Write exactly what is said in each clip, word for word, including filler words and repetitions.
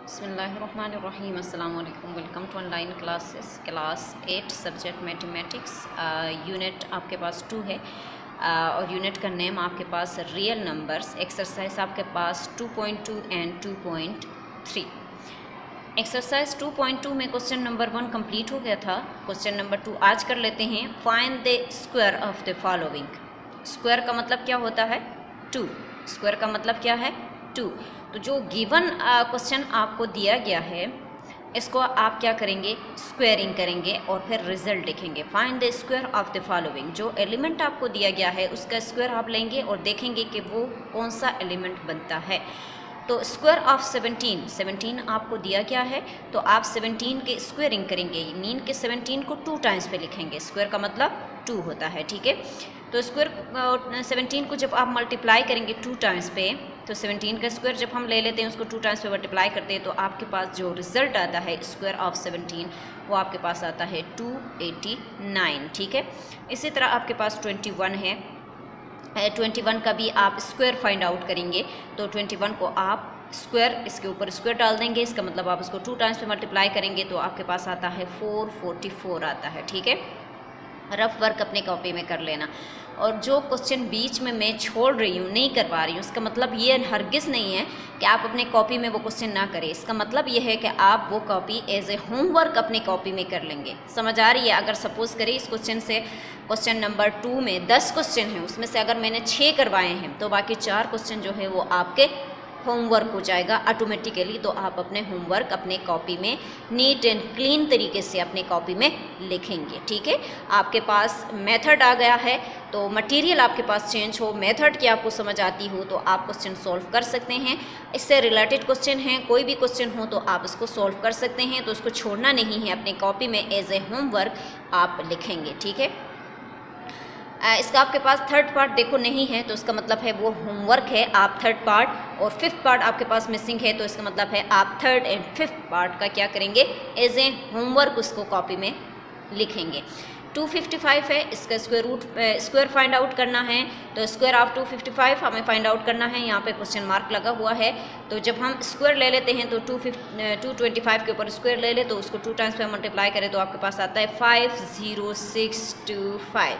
बिस्मिल्लाहिर्रहमानिर्रहीम अस्सलाम वालेकुम। Welcome to online classes class eight subject mathematics. Unit आपके पास टू है uh, और यूनिट का नेम आपके पास रियल नंबर्स। एक्सरसाइज आपके पास two point two and two point three. Exercise two point two में क्वेश्चन नंबर वन कंप्लीट हो गया था। क्वेश्चन नंबर टू आज कर लेते हैं। Find the square of the following. Square का मतलब क्या होता है? टू। स्क्वायर का मतलब क्या है? टू। तो जो गिवन क्वेश्चन आपको दिया गया है इसको आप क्या करेंगे? स्क्वायरिंग करेंगे और फिर रिजल्ट लिखेंगे। Find the square of the following. जो एलिमेंट आपको दिया गया है उसका स्क्वायर आप लेंगे और देखेंगे कि वो कौन सा एलिमेंट बनता है। तो स्क्वायर ऑफ सेवनटीन, सेवनटीन आपको दिया गया है तो आप सेवनटीन के स्क्वायरिंग करेंगे। मीन के सेवनटीन को टू टाइम्स पे लिखेंगे। स्क्वायर का मतलब टू होता है, ठीक है। तो स्क्वायर सेवनटीन को जब आप मल्टीप्लाई करेंगे टू टाइम्स पे, तो सेवनटीन का स्क्वायर जब हम ले लेते हैं उसको टू टाइम्स पे मल्टीप्लाई करते हैं तो आपके पास जो रिजल्ट आता है स्क्वायर ऑफ सेवनटीन वो आपके पास आता है टू एटी नाइन, ठीक है। इसी तरह आपके पास ट्वेंटी वन है। ट्वेंटी वन का भी आप स्क्वायर फाइंड आउट करेंगे तो ट्वेंटी वन को आप स्क्वायर इसके ऊपर स्क्वायर डाल देंगे। इसका मतलब आप इसको टू टाइम्स पे मल्टीप्लाई करेंगे तो आपके पास आता है फोर फोर्टी फोर आता है, ठीक है। रफ वर्क अपने कॉपी में कर लेना। और जो क्वेश्चन बीच में मैं छोड़ रही हूँ, नहीं करवा रही हूँ, इसका मतलब ये हरगिज़ नहीं है कि आप अपने कॉपी में वो क्वेश्चन ना करें। इसका मतलब ये है कि आप वो कॉपी एज ए होमवर्क अपने कॉपी में कर लेंगे। समझ आ रही है? अगर सपोज़ करें इस क्वेश्चन से क्वेश्चन नंबर टू में दस क्वेश्चन हैं, उसमें से अगर मैंने छः करवाए हैं तो बाकी चार क्वेश्चन जो है वो आपके होमवर्क हो जाएगा ऑटोमेटिकली। तो आप अपने होमवर्क अपने कॉपी में नीट एंड क्लीन तरीके से अपने कॉपी में लिखेंगे, ठीक है। आपके पास मेथड आ गया है तो मटेरियल आपके पास चेंज हो, मेथड की आपको समझ आती हो तो आप क्वेश्चन सॉल्व कर सकते हैं। इससे रिलेटेड क्वेश्चन हैं, कोई भी क्वेश्चन हो तो आप इसको सॉल्व कर सकते हैं। तो इसको छोड़ना नहीं है, अपने कॉपी में एज ए होमवर्क आप लिखेंगे, ठीक है। इसका आपके पास थर्ड पार्ट देखो नहीं है तो इसका मतलब है वो होमवर्क है। आप थर्ड पार्ट और फिफ्थ पार्ट आपके पास मिसिंग है तो इसका मतलब है आप थर्ड एंड फिफ्थ पार्ट का क्या करेंगे? एज ए होमवर्क उसको कॉपी में लिखेंगे। टू फिफ्टी फाइव है, इसका square root square find out करना है। तो square of two fifty five हमें फाइंड आउट करना है। यहाँ पे क्वेश्चन मार्क लगा हुआ है तो जब हम स्क्वायर ले लेते हैं तो two fifty two twenty five के ऊपर स्क्वायर ले ले तो उसको टू टाइम्स पे मल्टीप्लाई करें तो आपके पास आता है five zero six two five,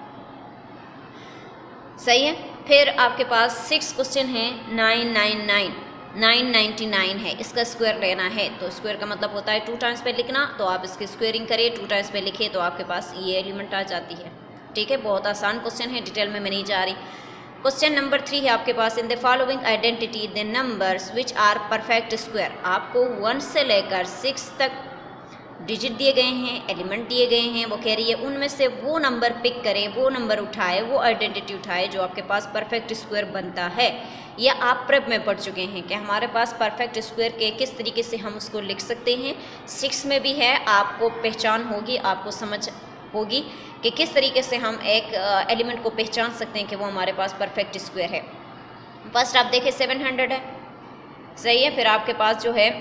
सही है। फिर आपके पास सिक्स क्वेश्चन है, nine nine nine nine ninety nine है, इसका स्क्वायर लेना है। तो स्क्वायर का मतलब होता है टू टाइम्स पे लिखना। तो आप इसकी स्क्वायरिंग करें, टू टाइम्स पे लिखे तो आपके पास ये एलिमेंट आ जाती है, ठीक है। बहुत आसान क्वेश्चन है, डिटेल में मैं नहीं जा रही। क्वेश्चन नंबर थ्री है आपके पास। In the following identity the numbers which are perfect square. आपको वन से लेकर सिक्स तक डिजिट दिए गए हैं, एलिमेंट दिए गए हैं। वो कह रही है उनमें से वो नंबर पिक करें, वो नंबर उठाए, वो आइडेंटिटी उठाए जो आपके पास परफेक्ट स्क्वायर बनता है। या आप प्रेप में पढ़ चुके हैं कि हमारे पास परफेक्ट स्क्वायर के किस तरीके से हम उसको लिख सकते हैं। सिक्स में भी है, आपको पहचान होगी, आपको समझ होगी कि किस तरीके से हम एक एलिमेंट को पहचान सकते हैं कि वो हमारे पास परफेक्ट स्क्वायर है। फर्स्ट आप देखें सेवन हंड्रेड है, सही है। फिर आपके पास जो है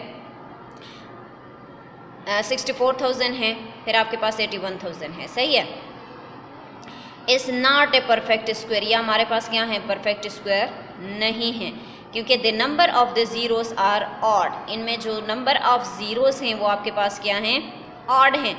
सिक्सटी फोर थाउजेंड है। फिर आपके पास एटी वन थाउजेंड है, सही है। Is not a perfect square, या हमारे पास क्या है? परफेक्ट स्क्वायर नहीं है क्योंकि the number of the zeros are odd. इनमें जो नंबर ऑफ ज़ीरोस हैं वो आपके पास क्या हैं? ऑड हैं।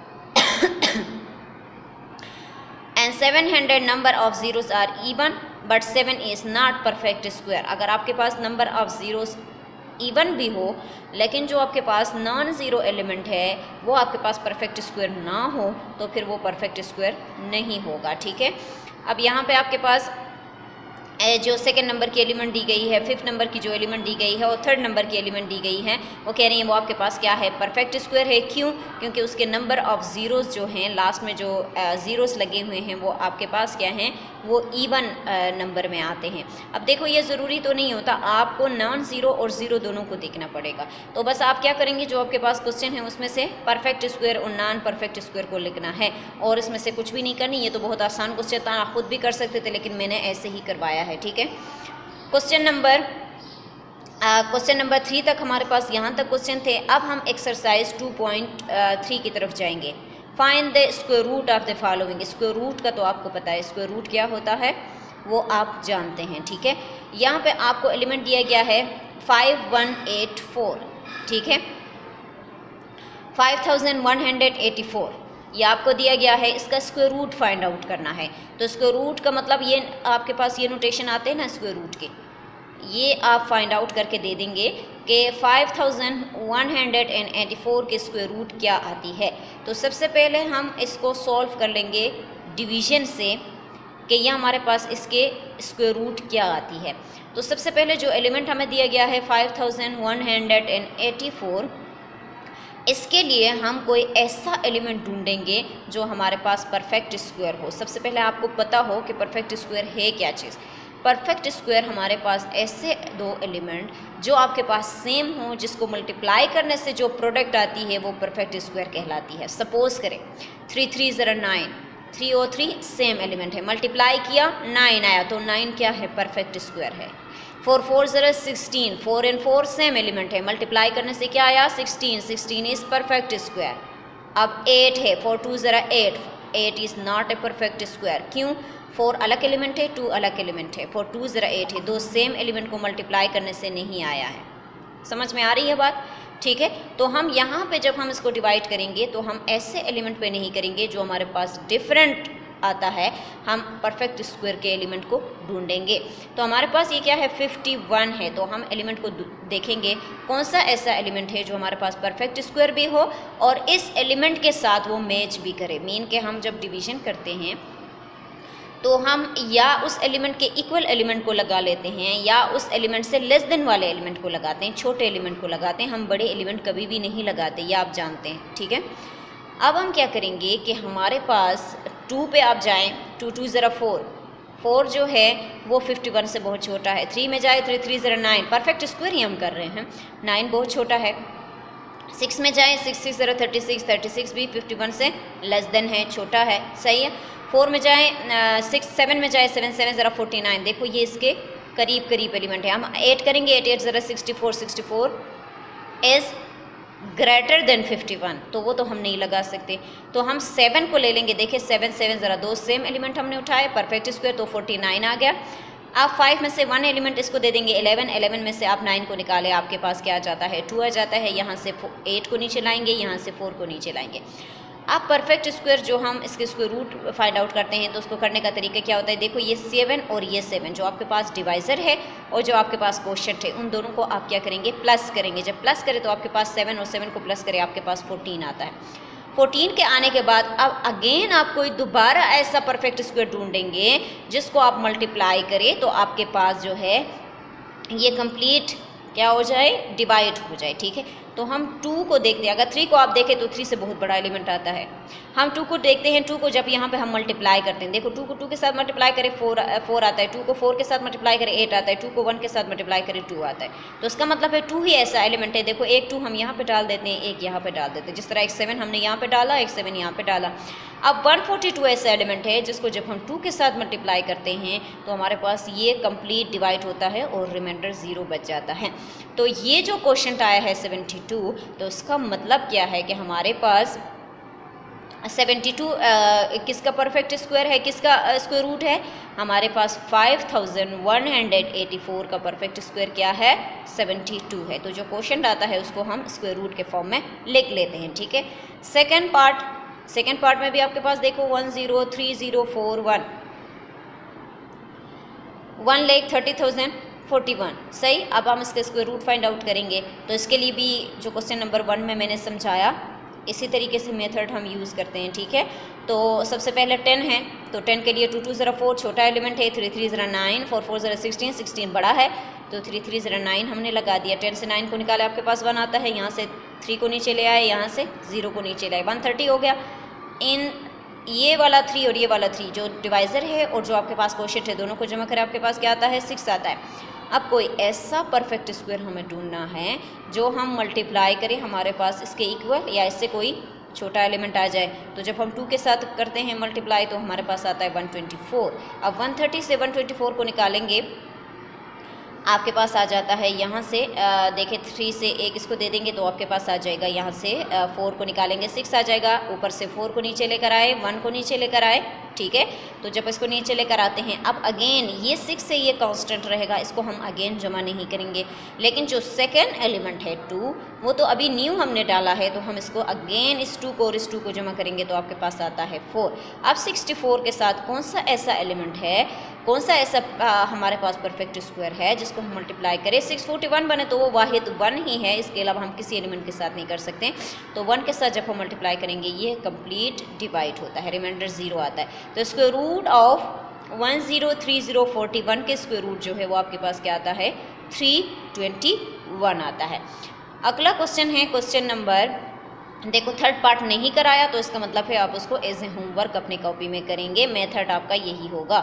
And seven hundred number of zeros are even but seven is not perfect square. अगर आपके पास नंबर ऑफ ज़ीरोस इवन भी हो लेकिन जो आपके पास नॉन ज़ीरो एलिमेंट है वो आपके पास परफेक्ट स्क्वायर ना हो तो फिर वो परफेक्ट स्क्वायर नहीं होगा, ठीक है। अब यहाँ पे आपके पास जो सेकंड नंबर की एलिमेंट दी गई है, फिफ्थ नंबर की जो एलिमेंट दी गई है और थर्ड नंबर की एलिमेंट दी गई है वो कह रही हैं वो आपके पास क्या है? परफेक्ट स्क्वायर है। क्यों? क्योंकि उसके नंबर ऑफ ज़ीरोस जो हैं, लास्ट में जो ज़ीरोस लगे हुए हैं वो आपके पास क्या हैं? वो इवन नंबर में आते हैं। अब देखो ये ज़रूरी तो नहीं होता, आपको नॉन ज़ीरो और ज़ीरो दोनों को देखना पड़ेगा। तो बस आप क्या करेंगे, जो आपके पास क्वेश्चन है उसमें से परफेक्ट स्क्वायर और नॉन परफेक्ट स्क्वायर को लिखना है और इसमें से कुछ भी नहीं करनी। ये तो बहुत आसान क्वेश्चन था, आप खुद भी कर सकते थे लेकिन मैंने ऐसे ही करवाया है, ठीक है। Question number question number three तक हमारे पास यहाँ तक क्वेश्चन थे। अब हम एक्सरसाइज टू पॉइंट थ्री की तरफ जाएंगे। Find the square root of the following. Square root का तो आपको पता है, स्क्वायर रूट क्या होता है वो आप जानते हैं, ठीक है। यहाँ पे आपको एलिमेंट दिया गया है फाइव वन एट फोर, ठीक है। Five thousand one hundred eighty four ये आपको दिया गया है, इसका स्क्वायर रूट फाइंड आउट करना है। तो स्क्वायर रूट का मतलब ये आपके पास ये नोटेशन आते हैं ना स्क्वायर रूट के, ये आप फाइंड आउट करके दे देंगे कि five thousand one hundred eighty four के स्क्वायर रूट क्या आती है। तो सबसे पहले हम इसको सॉल्व कर लेंगे डिवीजन से कि यह हमारे पास इसके स्क्वायर रूट क्या आती है। तो सबसे पहले जो एलिमेंट हमें दिया गया है five thousand one hundred eighty four, इसके लिए हम कोई ऐसा एलिमेंट ढूंढेंगे जो हमारे पास परफेक्ट स्क्वायर हो। सबसे पहले आपको पता हो कि परफेक्ट स्क्वायर है क्या चीज़। परफेक्ट स्क्वायर हमारे पास ऐसे दो एलिमेंट जो आपके पास सेम हो, जिसको मल्टीप्लाई करने से जो प्रोडक्ट आती है वो परफेक्ट स्क्वायर कहलाती है। सपोज करें थ्री थ्री ज़रा नाइन, थ्री और थ्री सेम एलिमेंट है, मल्टीप्लाई किया नाइन आया, तो नाइन क्या है? परफेक्ट स्क्वायर है। फोर फोर ज़रा sixteen, four and four same element है, मल्टीप्लाई करने से क्या आया? Sixteen, sixteen is perfect square. अब एट है, फोर टू ज़रा eight, eight is not a perfect square. क्यों? फोर अलग एलिमेंट है, टू अलग एलिमेंट है, फोर टू ज़रा एट है, दो सेम एलिमेंट को मल्टीप्लाई करने से नहीं आया है। समझ में आ रही है बात? ठीक है। तो हम यहाँ पे जब हम इसको डिवाइड करेंगे तो हम ऐसे एलिमेंट पे नहीं करेंगे जो हमारे पास डिफरेंट आता है, हम परफेक्ट स्क्वायर के एलिमेंट को ढूंढेंगे। तो हमारे पास ये क्या है? फिफ्टी वन है। तो हम एलिमेंट को देखेंगे कौन सा ऐसा एलिमेंट है जो हमारे पास परफेक्ट स्क्वायर भी हो और इस एलिमेंट के साथ वो मैच भी करे। मीन के हम जब डिवीजन करते हैं तो हम या उस एलिमेंट के इक्वल एलिमेंट को लगा लेते हैं या उस एलिमेंट से लेस देन वाले एलिमेंट को लगाते हैं, छोटे एलिमेंट को लगाते हैं। हम बड़े एलिमेंट कभी भी नहीं लगाते, ये आप जानते हैं। ठीक है। अब हम क्या करेंगे कि हमारे पास टू पे आप जाएं, टू टू ज़रा फोर, फोर जो है वो फिफ्टी वन से बहुत छोटा है। थ्री में जाए, थ्री थ्री ज़रा नाइन, परफेक्ट स्क्वायर ही हम कर रहे हैं, नाइन बहुत छोटा है। सिक्स में जाए, सिक्स सिक्स ज़रा थर्टी सिक्स, थर्टी सिक्स भी फिफ्टी वन से लेस देन है, छोटा है, सही है। फोर में जाए, सिक्स सेवन में जाए, सेवन सेवन ज़रा फोर्टी नाइन, देखो ये इसके करीब करीब एलिमेंट है। हम एट करेंगे, एट एट ज़रा sixty four, sixty four is greater than fifty one, तो वो तो हम नहीं लगा सकते। तो हम सेवन को ले लेंगे, देखिए सेवन सेवन ज़रा दो सेम एलिमेंट हमने उठाए, परफेक्ट स्क्वायर, तो फोर्टी नाइन आ गया। आप फाइव में से वन एलिमेंट इसको दे देंगे इलेवन, इलेवन में से आप नाइन को निकालें, आपके पास क्या आ जाता है? टू आ जाता है। यहाँ से एट को नीचे लाएंगे, यहाँ से फोर को नीचे लाएंगे। आप परफेक्ट स्क्वायर जो हम इसके स्क्वायर रूट फाइंड आउट करते हैं तो उसको करने का तरीका क्या होता है? देखो ये सेवन और ये सेवन जो आपके पास डिवाइज़र है और जो आपके पास कोशेंट है, उन दोनों को आप क्या करेंगे? प्लस करेंगे। जब प्लस करें तो आपके पास सेवन और सेवन को प्लस करें, आपके पास फोर्टीन आता है। फोर्टीन के आने के बाद अब अगेन आप कोई दोबारा ऐसा परफेक्ट स्क्वायर ढूंढेंगे जिसको आप मल्टीप्लाई करें तो आपके पास जो है ये कंप्लीट क्या हो जाए? डिवाइड हो जाए। ठीक है। तो हम टू को देखते हैं, अगर थ्री को आप देखें तो थ्री से बहुत बड़ा एलिमेंट आता है। हम टू को देखते हैं, टू को जब यहाँ पे हम मल्टीप्लाई करते हैं, देखो टू को टू के साथ मल्टीप्लाई करें फोर फोर आता है, टू को फोर के साथ मल्टीप्लाई करें एट आता है, टू को वन के साथ मल्टीप्लाई करें टू आता है। तो इसका मतलब है टू ही ऐसा एलिमेंट है। देखो एक टू हम यहाँ पे डाल देते हैं, एक यहाँ पे डाल देते हैं, जिस तरह एक सेवन हमने यहाँ पे डाला, एक सेवन यहाँ पे डाला। अब वन फोर्टी टू ऐसा एलिमेंट है जिसको जब हम टू के साथ मल्टीप्लाई करते हैं तो हमारे पास ये कंप्लीट डिवाइड होता है और रिमाइंडर ज़ीरो बच जाता है। तो ये जो क्वेश्चन आया है सेवेंटी टू, तो इसका मतलब क्या है कि हमारे पास सेवेंटी टू किसका परफेक्ट स्क्वायर है, किसका स्क्वायर रूट है? हमारे पास five thousand one hundred eighty four का परफेक्ट स्क्वायर क्या है? सेवेंटी टू है। तो जो क्वेश्चन आता है उसको हम स्क्वायर रूट के फॉर्म में लिख लेते हैं। ठीक है। सेकेंड पार्ट, सेकेंड पार्ट में भी आपके पास देखो one zero three zero four one, one lakh thirty thousand forty one, सही। अब हम इसके स्क्वायर रूट फाइंड आउट करेंगे तो इसके लिए भी जो क्वेश्चन नंबर वन में मैंने समझाया इसी तरीके से मेथड हम यूज़ करते हैं। ठीक है। तो सबसे पहले टेन है, तो टेन के लिए टू टू ज़रा फोर छोटा एलिमेंट है, थ्री थ्री ज़रा नाइन, फोर फोर ज़रा सिक्सटीन, सिक्सटीन बड़ा है, तो थ्री थ्री ज़रा नाइन हमने लगा दिया। टेन से नाइन को निकाले, आपके पास वन आता है, यहाँ से थ्री को नीचे ले आए, यहाँ से ज़ीरो को नीचे लाए, वन थर्टी हो गया। इन ये वाला थ्री और ये वाला थ्री जो डिवाइज़र है और जो आपके पास कोशेंट है, दोनों को जमा करें, आपके पास क्या आता है? सिक्स आता है। अब कोई ऐसा परफेक्ट स्क्वायर हमें ढूंढना है जो हम मल्टीप्लाई करें, हमारे पास इसके इक्वल या इससे कोई छोटा एलिमेंट आ जाए। तो जब हम टू के साथ करते हैं मल्टीप्लाई तो हमारे पास आता है वन ट्वेंटी फोर। अब वन थर्टी से वन ट्वेंटी फोर को निकालेंगे, आपके पास आ जाता है यहाँ से देखिए थ्री से एक इसको दे देंगे तो आपके पास आ जाएगा, यहाँ से फोर को निकालेंगे सिक्स आ जाएगा, ऊपर से फोर को नीचे लेकर आए, वन को नीचे लेकर आए। ठीक है। तो जब इसको नीचे लेकर आते हैं, अब अगेन ये सिक्स से ये कांस्टेंट रहेगा, इसको हम अगेन जमा नहीं करेंगे, लेकिन जो सेकेंड एलिमेंट है टू, वो तो अभी न्यू हमने डाला है, तो हम इसको अगेन इस टू को और इस टू को जमा करेंगे तो आपके पास आता है फोर। अब सिक्सटी फोर के साथ कौन सा ऐसा एलिमेंट है, कौन सा ऐसा आ, हमारे पास परफेक्ट स्क्वायर है जिसको हम मल्टीप्लाई करें सिक्स फोर्टी वन बने, तो वो वाहिद वन ही है, इसके अलावा हम किसी एलिमेंट के साथ नहीं कर सकते। तो वन के साथ जब हम मल्टीप्लाई करेंगे ये कंप्लीट डिवाइड होता है, रिमाइंडर ज़ीरो आता है। तो square root of one zero three zero forty one के स्क्वायर रूट जो है वो आपके पास क्या आता है, थ्री ट्वेंटी वन आता है। अगला क्वेश्चन है क्वेश्चन नंबर, देखो थर्ड पार्ट नहीं कराया तो इसका मतलब है आप उसको एज ए होमवर्क अपनी कॉपी में करेंगे, मेथड आपका यही होगा।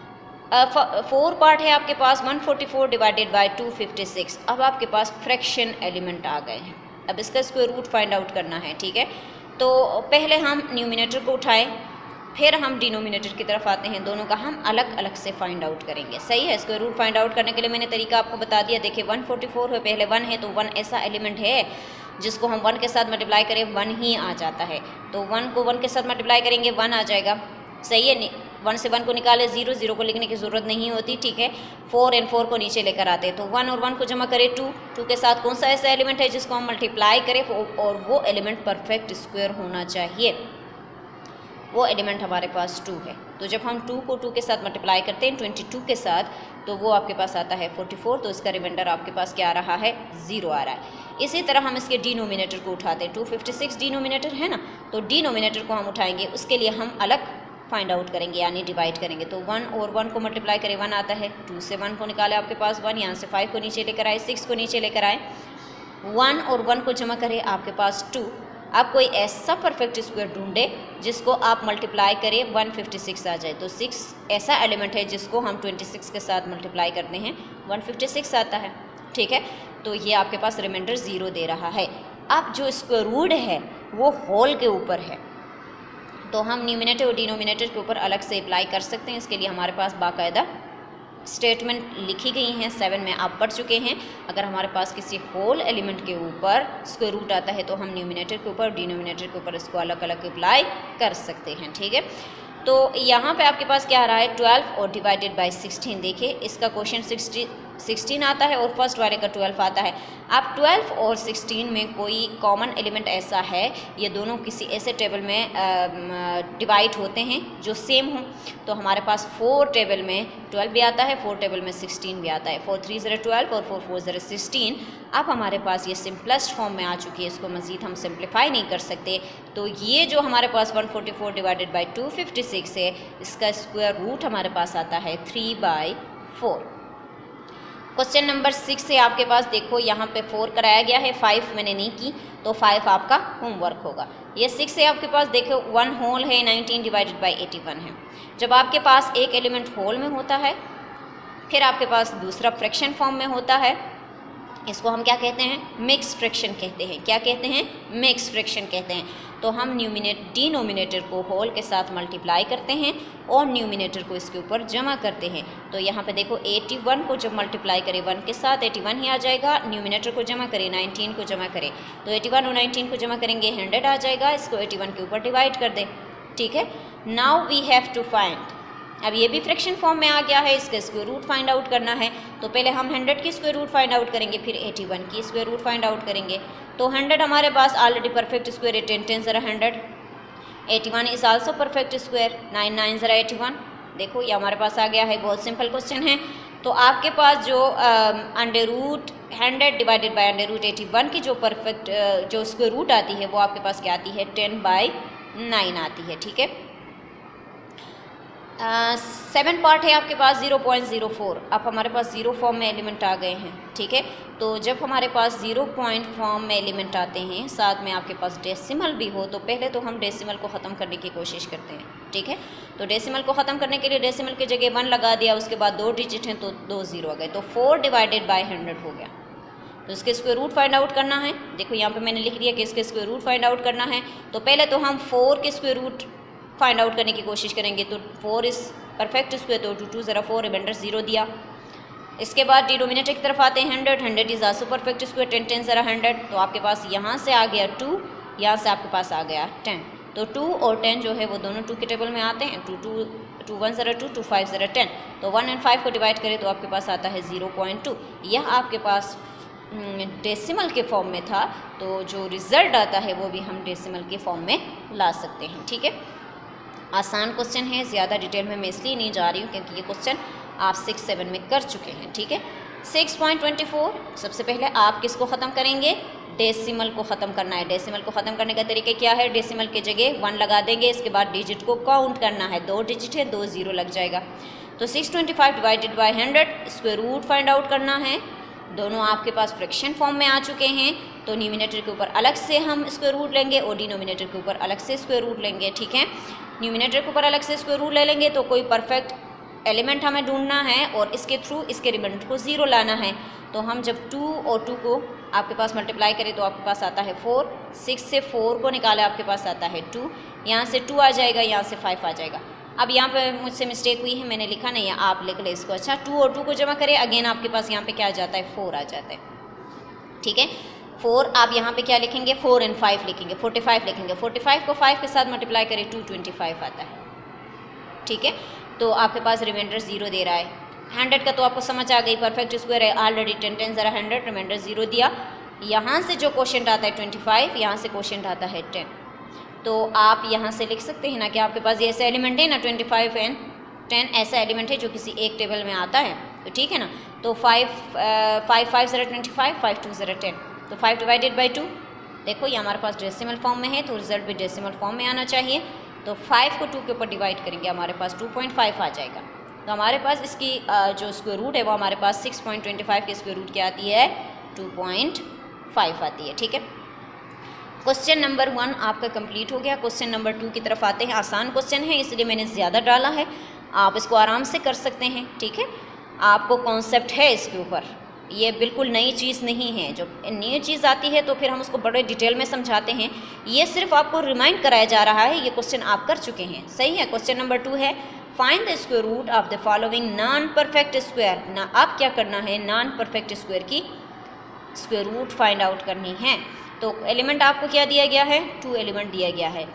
फोर uh, पार्ट है आपके पास one forty four divided by two fifty six. अब आपके पास फ्रैक्शन एलिमेंट आ गए हैं, अब इसका स्क्वायर रूट फाइंड आउट करना है, ठीक है। तो पहले हम न्यूमिनेटर को उठाएं, फिर हम डिनोमिनेटर की तरफ आते हैं, दोनों का हम अलग अलग से फाइंड आउट करेंगे, सही है। स्क्वायर रूट फाइंड आउट करने के लिए मैंने तरीका आपको बता दिया। देखिए वन फोर्टी फोर है, पहले वन है, तो वन ऐसा एलिमेंट है जिसको हम वन के साथ मल्टीप्लाई करें वन ही आ जाता है, तो वन को वन के साथ मल्टीप्लाई करेंगे वन आ जाएगा, सही है। वन से वन को निकाले ज़ीरो, ज़ीरो को लिखने की ज़रूरत नहीं होती, ठीक है। फोर एंड फोर को नीचे लेकर आते हैं, तो वन और वन को जमा करें टू, टू के साथ कौन सा ऐसा एलिमेंट है जिसको हम मल्टीप्लाई करें और वो एलिमेंट परफेक्ट स्क्वायर होना चाहिए, वो एलिमेंट हमारे पास टू है। तो जब हम टू को टू के साथ मल्टीप्लाई करते हैं ट्वेंटी टू के साथ, तो वो आपके पास आता है फोर्टी फोर, तो इसका रिमाइंडर आपके पास क्या आ रहा है, ज़ीरो आ रहा है। इसी तरह हम इसके डिनोमिनेटर को उठाते हैं, टू फिफ्टी सिक्स डिनोमिनेटर है ना, तो डिनोमिनेटर को हम उठाएंगे, उसके लिए हम अलग फाइंड आउट करेंगे यानी डिवाइड करेंगे। तो वन और वन को मल्टीप्लाई करें वन आता है, टू से वन को निकाले आपके पास वन, यहाँ से फाइव को नीचे लेकर आए, सिक्स को नीचे लेकर आए, वन और वन को जमा करें आपके पास टू। आप कोई ऐसा परफेक्ट स्क्वायर ढूंढे जिसको आप मल्टीप्लाई करें वन फिफ्टी सिक्स आ जाए, तो सिक्स ऐसा एलिमेंट है जिसको हम ट्वेंटी सिक्स के साथ मल्टीप्लाई करते हैं वन फिफ्टी सिक्स आता है, ठीक है। तो ये आपके पास रिमाइंडर ज़ीरो दे रहा है। अब जो स्क्वायर रूट है वो होल के ऊपर है, तो हम न्यूमिनेटर और डिनोमिनेटर के ऊपर अलग से अप्लाई कर सकते हैं। इसके लिए हमारे पास बाकायदा स्टेटमेंट लिखी गई हैं, सेवन में आप पढ़ चुके हैं। अगर हमारे पास किसी होल एलिमेंट के ऊपर स्क्वायर रूट आता है तो हम न्यूमिनेटर के ऊपर और डिनोमिनेटर के ऊपर इसको अलग अलग अप्लाई कर सकते हैं, ठीक है। तो यहाँ पे आपके पास क्या आ रहा है, ट्वेल्व और डिवाइडेड बाई सिक्सटीन। देखिए इसका क्वेश्चन सिक्सटी सिक्सटीन आता है और फर्स्ट वाले का ट्वेल्व आता है। आप ट्वेल्व और सिक्सटीन में कोई कॉमन एलिमेंट ऐसा है, ये दोनों किसी ऐसे टेबल में डिवाइड होते हैं जो सेम हो, तो हमारे पास फोर टेबल में ट्वेल्व भी आता है, फोर टेबल में सिक्सटीन भी आता है, फोर थ्री ज़ीरो ट्वेल्व और फोर फोर ज़ीरो सिक्सटीन। अब हमारे पास ये सिंपलेस्ट फॉर्म में आ चुकी है, इसको मज़ीद हम सिंप्लीफाई नहीं कर सकते। तो ये जो हमारे पास one forty four divided by two fifty six है, इसका स्क्वायर रूट हमारे पास आता है three by four. Question number six है आपके पास, देखो यहाँ पे फोर कराया गया है, फाइव मैंने नहीं की, तो फाइव आपका होमवर्क होगा। ये सिक्स है आपके पास, देखो वन होल है, nineteen divided by eighty one है। जब आपके पास एक एलिमेंट होल में होता है, फिर आपके पास दूसरा फ्रैक्शन फॉर्म में होता है, इसको हम क्या कहते हैं, मिक्स फ्रैक्शन कहते हैं। क्या कहते हैं, मिक्स फ्रैक्शन कहते हैं। तो हम न्यूमिनेट डिनोमिनेटर को होल के साथ मल्टीप्लाई करते हैं और न्यूमिनेटर को इसके ऊपर जमा करते हैं। तो यहाँ पे देखो एटी वन को जब मल्टीप्लाई करें वन के साथ एटी वन ही आ जाएगा, न्यूमिनेटर को जमा करें नाइनटीन को जमा करें, तो एटी वन और नाइनटीन को जमा करेंगे हंड्रेड आ जाएगा, इसको एटी वन के ऊपर डिवाइड कर दें, ठीक है। Now we have to find, अब ये भी फ्रैक्शन फॉर्म में आ गया है, इसका स्क्वायर रूट फाइंड आउट करना है। तो पहले हम हंड्रेड की स्क्वायर रूट फाइंड आउट करेंगे, फिर एटी वन की स्क्वायर रूट फाइंड आउट करेंगे। तो हंड्रेड हमारे पास ऑलरेडी परफेक्ट स्क्वायर है, टेन टेन ज़रा hundred, eighty one is also perfect square, nine nine ज़रा एटी वन। देखो ये हमारे पास आ गया है, बहुत सिंपल क्वेश्चन है। तो आपके पास जो under root hundred divided by under root eighty one की जो परफेक्ट uh, जो स्क्वायर रूट आती है वो आपके पास क्या आती है, टेन बाई नाइन आती है, ठीक है। सेवन uh, पार्ट है आपके पास ज़ीरो पॉइंट ज़ीरो फोर। अब हमारे पास ज़ीरो फॉर्म में एलिमेंट आ गए हैं, ठीक है। तो जब हमारे पास ज़ीरो पॉइंट फॉर्म में एलिमेंट आते हैं, साथ में आपके पास डेसिमल भी हो, तो पहले तो हम डेसिमल को ख़त्म करने की कोशिश करते हैं, ठीक है। तो डेसिमल को ख़त्म करने के लिए डेसिमल की जगह वन लगा दिया, उसके बाद दो डिजिट हैं तो दो ज़ीरो आ गए, तो फोर डिवाइडेड बाई हंड्रेड हो गया। तो इसके स्क्वायर रूट फाइंड आउट करना है। देखो यहाँ पे मैंने लिख दिया कि इसके स्क्वायर रूट फाइंड आउट करना है। तो पहले तो हम फोर के स्क्वायर रूट फाइंड आउट करने की कोशिश करेंगे, तो फोर इस परफेक्ट स्क्वायर, तो टू टू ज़रा फोर, रिमाइंडर ज़ीरो दिया। इसके बाद डिनोमिनेटर की तरफ आते हैं, hundred, hundred is also perfect square, ten ten ज़रा हंड्रेड, तो आपके पास यहाँ से आ गया टू, यहाँ से आपके पास आ गया टेन। तो टू और टेन जो है वो दोनों टू के टेबल में आते हैं, टू टू टू वन ज़रा टू, टू फाइव ज़रा टेन, तो वन एंड फाइव को डिवाइड करें तो आपके पास आता है ज़ीरो पॉइंट टू। यह आपके पास डेसिमल के फॉर्म में था, तो जो रिज़ल्ट आता है वो भी हम डेसिमल के फॉर्म में ला सकते हैं। ठीक है, आसान क्वेश्चन है, ज़्यादा डिटेल में मैं इसलिए नहीं जा रही हूँ क्योंकि ये क्वेश्चन आप सिक्स सेवन में कर चुके हैं। ठीक है, सिक्स पॉइंट ट्वेंटी फोर, सबसे पहले आप किसको ख़त्म करेंगे, डेसिमल को ख़त्म करना है। डेसिमल को ख़त्म करने का तरीका क्या है, डेसिमल की जगह वन लगा देंगे, इसके बाद डिजिट को काउंट करना है, दो डिजिट है, दो ज़ीरो लग जाएगा। तो six twenty five divided by hundred, square root find out करना है। दोनों आपके पास फ्रैक्शन फॉर्म में आ चुके हैं, तो न्यूमिनेटर के ऊपर अलग से हम स्क्वायर रूट लेंगे और डिनोमिनेटर के ऊपर अलग से स्क्वायर रूट लेंगे। ठीक है, न्यूमिनेटर के ऊपर अलग से स्क्वायर रूट ले लेंगे तो कोई परफेक्ट एलिमेंट हमें ढूंढना है और इसके थ्रू इसके रिमाइंडर को ज़ीरो लाना है। तो हम जब टू और टू को आपके पास मल्टीप्लाई करें तो आपके पास आता है फोर, सिक्स से फोर को निकाले आपके पास आता है टू, यहाँ से टू आ जाएगा, यहाँ से फाइव आ जाएगा। अब यहाँ पे मुझसे मिस्टेक हुई है, मैंने लिखा नहीं है, आप लिख ले इसको। अच्छा, टू और टू को जमा करें, अगेन आपके पास यहाँ पे क्या आ जाता है, फोर आ जाता है। ठीक है, फोर आप यहाँ पे क्या लिखेंगे, फोर एंड फाइव लिखेंगे, फोर्टी फाइव लिखेंगे। फोर्टी फाइव को फाइव के साथ मल्टीप्लाई करें, टू ट्वेंटी फाइव आता है। ठीक है, तो आपके पास रिमाइंडर ज़ीरो दे रहा है। हंड्रेड का तो आपको समझ आ गई, परफेक्ट स्क्वायर है ऑलरेडी, टेन टेन ज़रा हंड्रेड, रिमाइंडर ज़ीरो दिया। यहाँ से जो क्वेश्चन आता है ट्वेंटी फाइव, यहाँ से क्वेश्चन आता है टेन, तो आप यहाँ से लिख सकते हैं ना कि आपके पास ये ऐसा एलिमेंट है ना, ट्वेंटी फाइव एंड टेन ऐसा एलिमेंट है जो किसी एक टेबल में आता है। तो ठीक है ना, तो फाइव फाइव फाइव ज़रा ट्वेंटी फाइव, फाइव टू ज़रा टेन, तो फाइव डिवाइडेड बाई टू, देखो ये हमारे पास डेसिमल फॉर्म में है तो रिजल्ट भी डेसिमल फॉर्म में आना चाहिए। तो फाइव को टू के ऊपर डिवाइड करेंगे, हमारे पास टू पॉइंट फाइव आ जाएगा। तो हमारे पास इसकी जो स्क्वायर रूट है वो हमारे पास सिक्स पॉइंट ट्वेंटी फाइव की स्क्वायर रूट क्या आती है, टू पॉइंट फाइव आती है। ठीक है, क्वेश्चन नंबर वन आपका कंप्लीट हो गया। क्वेश्चन नंबर टू की तरफ आते हैं। आसान क्वेश्चन है इसलिए मैंने ज़्यादा डाला है, आप इसको आराम से कर सकते हैं। ठीक है, आपको कॉन्सेप्ट है इसके ऊपर, ये बिल्कुल नई चीज़ नहीं है। जो नई चीज़ आती है तो फिर हम उसको बड़े डिटेल में समझाते हैं, ये सिर्फ आपको रिमाइंड कराया जा रहा है। ये क्वेश्चन आप कर चुके हैं, सही है। क्वेश्चन नंबर टू है, find the square root of the following non perfect square. ना आप क्या करना है, नॉन परफेक्ट स्क्वायर की स्क्वायर रूट फाइंड आउट करनी है। तो एलिमेंट आपको क्या दिया गया है, टू एलिमेंट दिया गया है।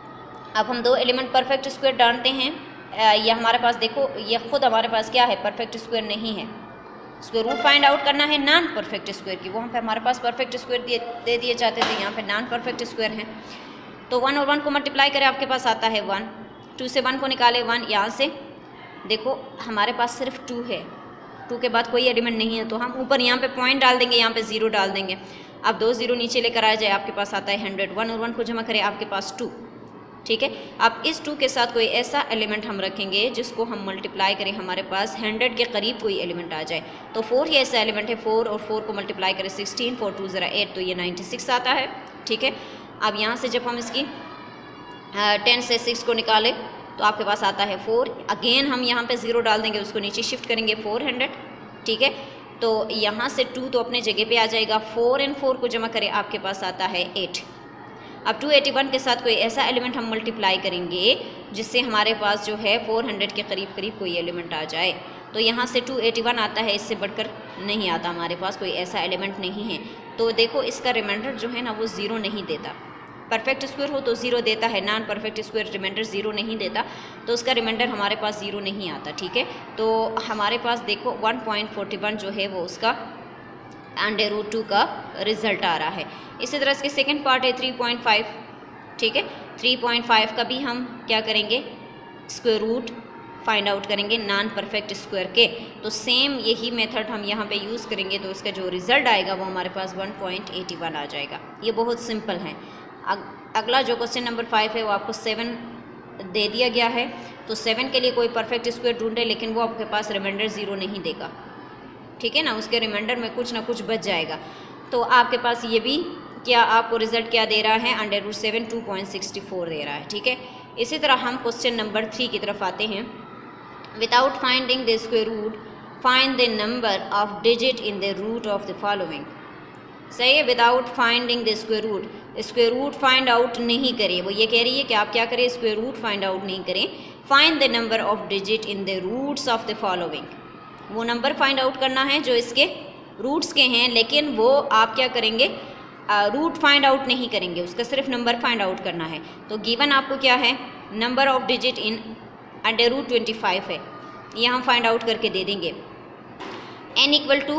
अब हम दो एलिमेंट परफेक्ट स्क्वायर डालते हैं। ये हमारे पास देखो, ये खुद हमारे पास क्या है, परफेक्ट स्क्वायर नहीं है। स्क्वायर रूट फाइंड आउट करना है नॉन परफेक्ट स्क्वायर की, वहाँ पे हमारे पास परफेक्ट स्क्वायर दिए दे दिए जाते थे, यहाँ पे नॉन परफेक्ट स्क्वायर हैं। तो वन और वन को मल्टीप्लाई करें, आपके पास आता है वन, टू से वन को निकाले वन, यहाँ से देखो हमारे पास सिर्फ टू है, टू के बाद कोई एलिमेंट नहीं है, तो हम ऊपर यहाँ पे पॉइंट डाल देंगे, यहाँ पे ज़ीरो डाल देंगे। अब दो ज़ीरो नीचे लेकर आ जाए, आपके पास आता है हंड्रेड। वन और वन को जमा करें, आपके पास टू। ठीक है, अब इस टू के साथ कोई ऐसा एलिमेंट हम रखेंगे जिसको हम मल्टीप्लाई करें, हमारे पास हंड्रेड के करीब कोई एलिमेंट आ जाए। तो फोर ही ऐसा एलिमेंट है, फोर और फोर को मल्टीप्लाई करें सिक्सटीन, फोर टू ज़रा एट, तो ये नाइन्टी सिक्स आता है। ठीक है, अब यहाँ से जब हम इसकी टेन से सिक्स को निकालें तो आपके पास आता है फोर। अगेन हम यहाँ पे ज़ीरो डाल देंगे, उसको नीचे शिफ्ट करेंगे, फोर हंड्रेड। ठीक है, तो यहाँ से टू तो अपने जगह पे आ जाएगा, फोर एंड फोर को जमा करें, आपके पास आता है एट। अब टू एटी वन के साथ कोई ऐसा एलिमेंट हम मल्टीप्लाई करेंगे जिससे हमारे पास जो है फोर हंड्रेड के करीब करीब कोई एलिमेंट आ जाए। तो यहाँ से टू एटी वन आता है, इससे बढ़कर नहीं आता, हमारे पास कोई ऐसा एलिमेंट नहीं है। तो देखो इसका रिमाइंडर जो है ना वो ज़ीरो नहीं देता। परफेक्ट स्क्वायर हो तो ज़ीरो देता है, non perfect square remainder zero नहीं देता, तो उसका रिमाइंडर हमारे पास ज़ीरो नहीं आता। ठीक है, तो हमारे पास देखो वन पॉइंट फोर्टी वन जो है वो उसका अंडर रूट टू का रिजल्ट आ रहा है। इसी तरह इसके सेकंड पार्ट है थ्री पॉइंट फाइव। ठीक है, थ्री पॉइंट फाइव का भी हम क्या करेंगे, स्क्वायर रूट फाइंड आउट करेंगे नॉन परफेक्ट स्क्वायर के। तो सेम यही मेथड हम यहाँ पे यूज़ करेंगे, तो इसका जो रिज़ल्ट आएगा वो हमारे पास वन पॉइंट एटी वन आ जाएगा। ये बहुत सिंपल है। अगला जो क्वेश्चन नंबर फाइव है वो आपको सेवन दे दिया गया है, तो सेवन के लिए कोई परफेक्ट स्क्वायर ढूंढे, लेकिन वो आपके पास रिमाइंडर ज़ीरो नहीं देगा। ठीक है ना, उसके रिमाइंडर में कुछ ना कुछ बच जाएगा। तो आपके पास ये भी क्या आपको रिजल्ट क्या दे रहा है, under root seven two point sixty four दे रहा है। ठीक है, इसी तरह हम क्वेश्चन नंबर थ्री की तरफ आते हैं। Without finding the square root find the number of digit in the root of the following. सही है, without finding the square root, square root find out नहीं करें। वो ये कह रही है कि आप क्या करें, स्क्वायर रूट फाइंड आउट नहीं करें। Find the number of digit in the roots of the following, वो नंबर फाइंड आउट करना है जो इसके रूट्स के हैं, लेकिन वो आप क्या करेंगे, रूट फाइंड आउट नहीं करेंगे, उसका सिर्फ नंबर फाइंड आउट करना है। तो गिवन आपको क्या है, number of digit in under root twenty five है, ये हम फाइंड आउट करके दे देंगे। एन इक्वल टू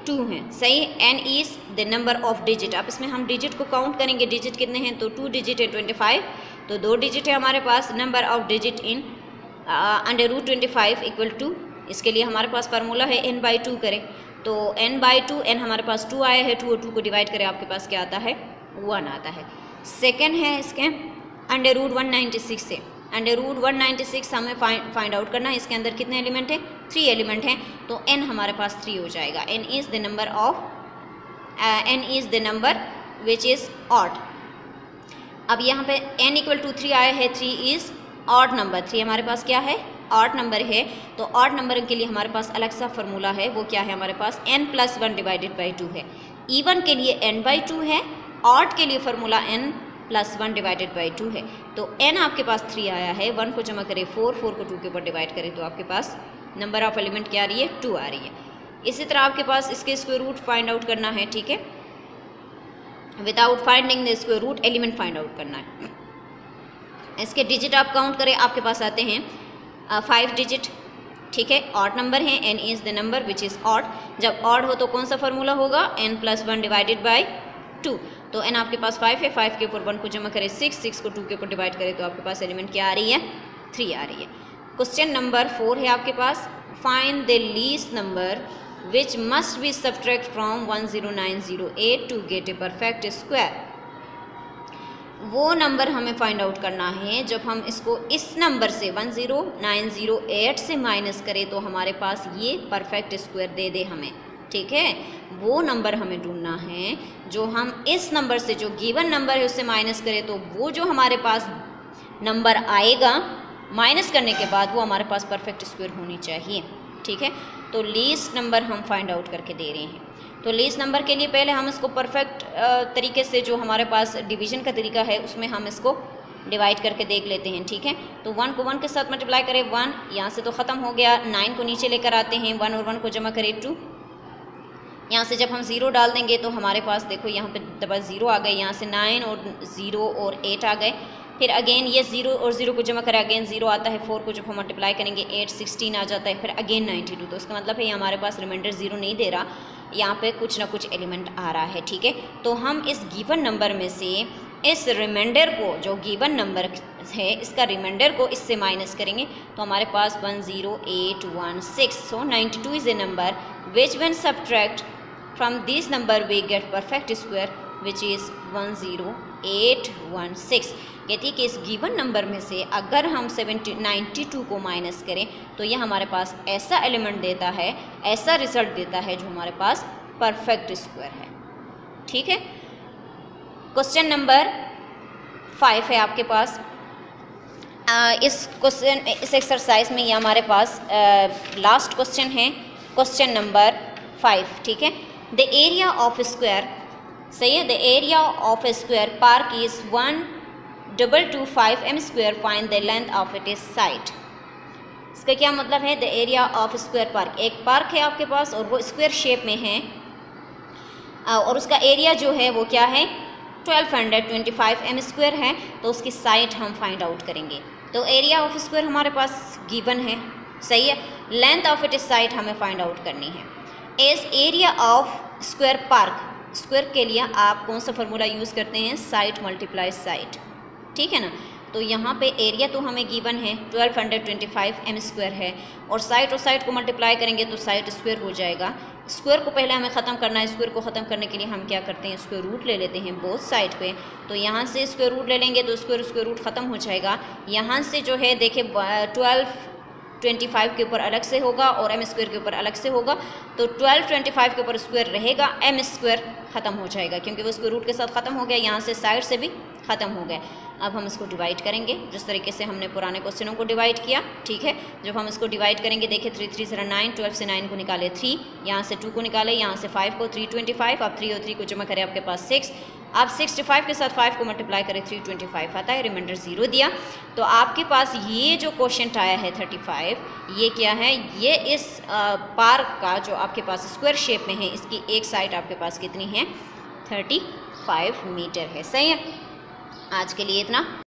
टू हैं, सही है। N is the number of digit, अब इसमें हम डिजिट को काउंट करेंगे, डिजिट कितने हैं, तो टू डिजिट है ट्वेंटी फाइव, तो दो डिजिट है हमारे पास। Number of digit in under root twenty five equal to, इसके लिए हमारे पास फार्मूला है एन बाई टू करें, तो एन बाई टू, एन हमारे पास टू आया है, टू और टू को डिवाइड करें आपके पास क्या आता है, वन आता है। सेकेंड है इसके under root one ninety six से, under root one ninety six हमें फाइंड फाइंड आउट करना है, इसके अंदर कितने एलिमेंट हैं, थ्री एलिमेंट हैं, तो एन हमारे पास थ्री हो जाएगा। N is the number of n is the number which is odd. अब यहाँ पे एन इक्वल टू थ्री आया है, three is odd number, three हमारे पास क्या है, ऑड नंबर है, तो ऑड नंबर के लिए हमारे पास अलग सा फार्मूला है, वो क्या है हमारे पास, n plus one divided by two है। इवन के लिए एन बाई टू है, ऑड के लिए formula n plus one divided by two है, तो एन आपके पास थ्री आया है, वन को जमा करें फोर, फोर को टू के ऊपर डिवाइड करें तो आपके पास नंबर ऑफ एलिमेंट क्या आ रही है, टू आ रही है। इसी तरह आपके पास इसके स्क्वायर रूट फाइंड आउट करना है, ठीक है, without finding the square root element find out करना है। इसके डिजिट आप काउंट करें, आपके पास आते हैं फाइव डिजिट, ठीक है, ऑड नंबर है, n is the number which is odd. जब ऑड हो तो कौन सा फार्मूला होगा, n plus one divided by two, तो एन आपके पास फाइव है, फाइव के ऊपर वन को जमा करें सिक्स, सिक्स को टू के ऊपर डिवाइड करें तो आपके पास एलिमेंट क्या आ रही है, थ्री आ रही है। क्वेश्चन नंबर फोर है आपके पास, find the least number which must be subtract from one zero nine zero eight to get a perfect square. वो नंबर हमें फाइंड आउट करना है जब हम इसको इस नंबर से one zero nine zero eight से माइनस करें तो हमारे पास ये परफेक्ट स्क्वायर दे दे हमें, ठीक है। वो नंबर हमें ढूंढना है जो हम इस नंबर से, जो गिवन नंबर है उससे माइनस करें तो वो जो हमारे पास नंबर आएगा माइनस करने के बाद वो हमारे पास परफेक्ट स्क्वायर होनी चाहिए, ठीक है। तो लीस्ट नंबर हम फाइंड आउट करके दे रहे हैं, तो लीस्ट नंबर के लिए पहले हम इसको परफेक्ट तरीके से, जो हमारे पास डिवीजन का तरीका है उसमें हम इसको डिवाइड करके देख लेते हैं, ठीक है। तो वन को वन के साथ मल्टीप्लाई करें, वन यहाँ से तो ख़त्म हो गया, नाइन को नीचे लेकर आते हैं, वन और वन को जमा करें टू, यहाँ से जब हम ज़ीरो डाल देंगे तो हमारे पास देखो यहाँ पे डबल ज़ीरो आ गए, यहाँ से नाइन और ज़ीरो और एट आ गए, फिर अगेन ये ज़ीरो और ज़ीरो को जमा करें, अगेन ज़ीरो आता है, फोर को जब हम मल्टीप्लाई करेंगे एट सिक्सटीन आ जाता है, फिर अगेन नाइन्टी टू, तो इसका मतलब है ये हमारे पास रिमाइंडर ज़ीरो नहीं दे रहा, यहाँ पे कुछ ना कुछ एलिमेंट आ रहा है, ठीक है। तो हम इस गिवन नंबर में से इस रिमाइंडर को, जो गिवन नंबर है इसका रिमाइंडर को इससे माइनस करेंगे तो हमारे पास one zero eight one six, so ninety two is a number which when subtract from this number we get perfect square which is one zero eight one six. कहती है कि इस गिवन नंबर में से अगर हम सेवेंटी नाइन्टी टू को minus करें तो यह हमारे पास ऐसा एलिमेंट देता है, ऐसा रिजल्ट देता है जो हमारे पास परफेक्ट स्क्वायर है, ठीक है। क्वेश्चन नंबर फाइव है आपके पास, आ, इस क्वेश्चन इस एक्सरसाइज में ये हमारे पास लास्ट क्वेश्चन है, क्वेश्चन नंबर फाइव, ठीक है। द एरिया ऑफ स्क्वायर, सही है, the area of square park is one double two five m square, find the length of it is side. इसका क्या मतलब है, the area of square park, एक park है आपके पास और वो स्क्वायर शेप में है और उसका एरिया जो है वो क्या है, twelve hundred twenty five m square है, तो उसकी साइड हम फाइंड आउट करेंगे। तो एरिया ऑफ स्क्वायर हमारे पास गिवन है, सही है, length of it is side हमें फाइंड आउट करनी है। As area of square park, square के लिए आप कौन सा फार्मूला यूज़ करते हैं, साइड मल्टीप्लाई साइड, ठीक है ना। तो यहाँ पे एरिया तो हमें गिवन है twelve hundred twenty five m square है और साइड और साइड को मल्टीप्लाई करेंगे तो साइड स्क्वायर हो जाएगा। स्क्वायर को पहले हमें ख़त्म करना है, स्क्वायर को ख़त्म करने के लिए हम क्या करते हैं, स्क्वायर रूट ले लेते हैं बोथ साइड पे, तो यहाँ से स्क्वायर रूट ले लेंगे तो स्क्वायर स्क्वायर रूट ख़त्म हो जाएगा। यहाँ से जो है देखिए ट्वेल्व ट्वेंटी फाइव के ऊपर अलग से होगा और एम स्क्वायर के ऊपर अलग से होगा, तो ट्वेल्व ट्वेंटी फाइव के ऊपर स्क्वायर रहेगा, एम स्क्वायर ख़त्म हो जाएगा क्योंकि वो स्क्वायर रूट के साथ ख़त्म हो गया, यहाँ से साइड से भी ख़त्म हो गया। अब हम इसको डिवाइड करेंगे जिस तरीके से हमने पुराने क्वेश्चनों को डिवाइड किया, ठीक है। जब हम इसको डिवाइड करेंगे देखिए थ्री थ्री ज़रा नाइन, ट्वेल्व से नाइन को निकाले थ्री, यहाँ से टू को निकाले, यहाँ से फाइव को, थ्री ट्वेंटी फाइव, आप थ्री और थ्री को जमा करें आपके पास सिक्स, आप सिक्सटी फाइव के साथ फाइव को मल्टीप्लाई करें थ्री ट्वेंटी फाइव आता है, रिमाइंडर ज़ीरो दिया। तो आपके पास ये जो क्वेश्चन आया है थर्टी फाइव, ये क्या है, ये इस पार्क का जो आपके पास स्क्वायर शेप में है इसकी एक साइड आपके पास कितनी है, थर्टी फाइव मीटर है, सही है। आज के लिए इतना।